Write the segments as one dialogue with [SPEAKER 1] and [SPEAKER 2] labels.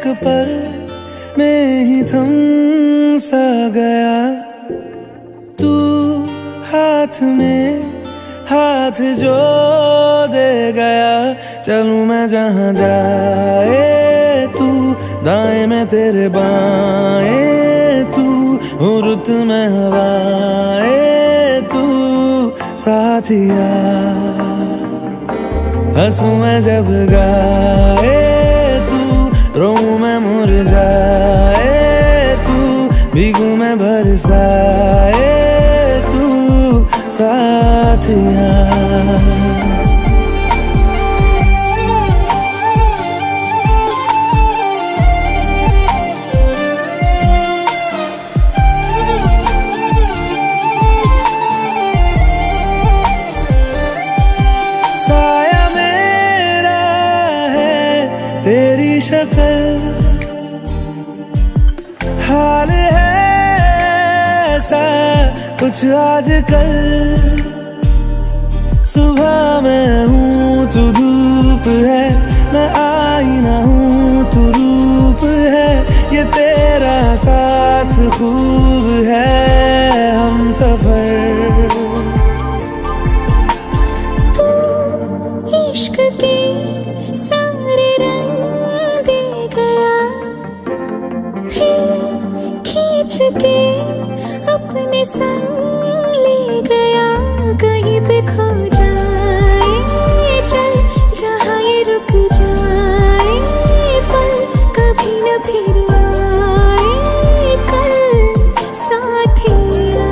[SPEAKER 1] एक पल में ही थम सा गया। तू हाथ में हाथ जो दे गया, चलूं मैं जहां जाए तू, दाएं में तेरे बाएं तू, रुत में हवाए तू साथिया। हंसूं मैं जब गाए तू, रोऊं मैं मुरझाए तू, भीगूं मैं बरसाए तू साथिया। साया मेरा है तेरी शक्ल, हाल है ऐसा कुछ आजकल। सुबह मैं हूँ तू धूप है, मैं आईना हूँ तू रूप है, ये तेरा साथ खूब है हम सफर।
[SPEAKER 2] इश्क के सारे रंग दे गया, फिर खींच के अपने संग ले गया। कहीं पे खो जाए चल, जहाँ ये रुक जाए पल, कभी न फिर आए कल साथिया।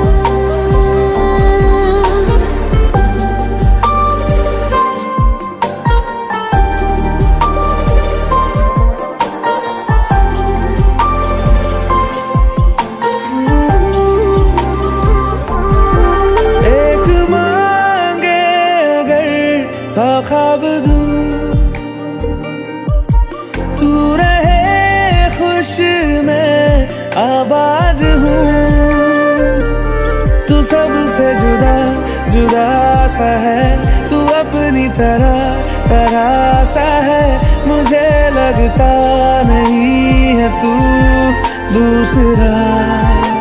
[SPEAKER 1] सा ख्वाब दूं तू रहे खुश, मैं आबाद हूँ। तू सबसे जुदा जुदा सा है, तू अपनी तरह सा है, मुझे लगता नहीं है तू दूसरा।